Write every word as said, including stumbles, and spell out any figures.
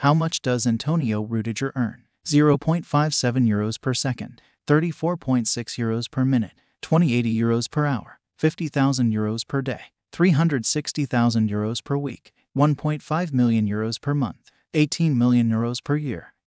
How much does Antonio Rüdiger earn? zero point five seven euros per second, thirty-four point six euros per minute, twenty eighty euros per hour, fifty thousand euros per day, three hundred sixty thousand euros per week, one point five million euros per month, eighteen million euros per year.